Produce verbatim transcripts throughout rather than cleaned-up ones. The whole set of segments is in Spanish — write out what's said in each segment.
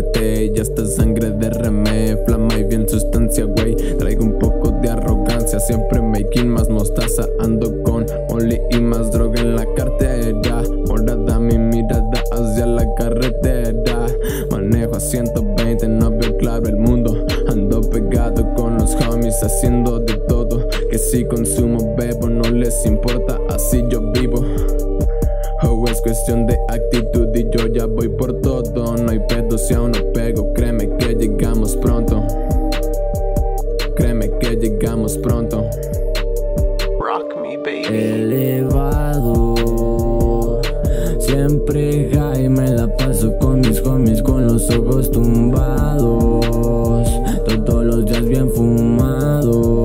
muerte y hasta sangre derramé. Flama y bien sustancia, güey. Traigo un poco de arrogancia, siempre making más mostaza. Ando con Oli y más droga en la cartera. Morada mi mirada hacia la carretera. Manejo a ciento veinte, no veo claro el mundo. Ando pegado con los homies haciendo de todo. Que si consumo bebo no les importa, así yo vivo. Oh, es cuestión de actitud y yo ya voy por todo. No hay pedo si aún no pego, créeme que llegamos pronto. Créeme que llegamos pronto. Rock me, baby. Elevado, siempre high, me la paso con mis homies con los ojos tumbados, todos los días bien fumado.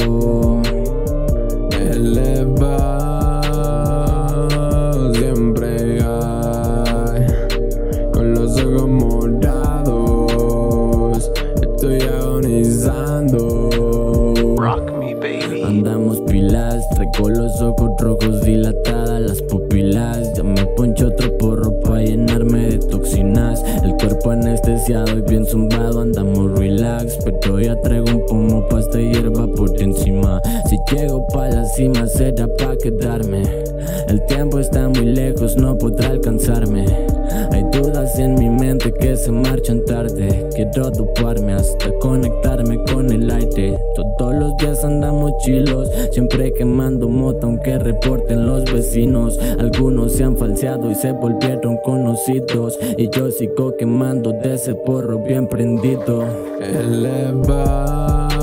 Elevado, siempre high, con los ojos morados, estoy agonizando. Rock me, baby. Andamos pilas, traigo los ojos rojos dilatadas las pupilas. Ya me poncho otro porro pa' llenarme de toxinas. El cuerpo anestesiado y bien zumbado, andamos relax. Pero ya traigo un pomo pa' esta hierba por encima. Si llego pa' la cima será pa' quedarme. El tiempo está muy lejos, no podrá alcanzarme. Hay dudas en mi mente que se marchan tarde. Quiero doparme hasta conectarme con el aire. Todos los días andamos chilos, siempre quemando mota aunque reporten los vecinos. Algunos se han falseado y se volvieron conocidos, y yo sigo quemando de ese porro bien prendido. Elevado,